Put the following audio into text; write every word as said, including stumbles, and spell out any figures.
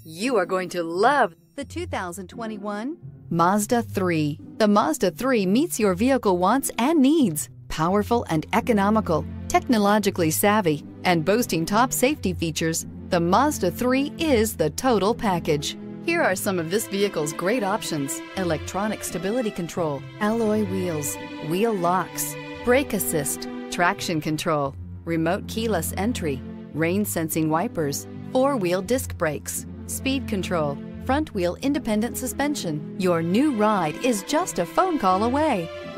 You are going to love the two thousand twenty-one Mazda three. The Mazda three meets your vehicle wants and needs. Powerful and economical, technologically savvy, and boasting top safety features, the Mazda three is the total package. Here are some of this vehicle's great options: electronic stability control, alloy wheels, wheel locks, brake assist, traction control, remote keyless entry, rain sensing wipers, four-wheel disc brakes, speed control, front wheel independent suspension. Your new ride is just a phone call away.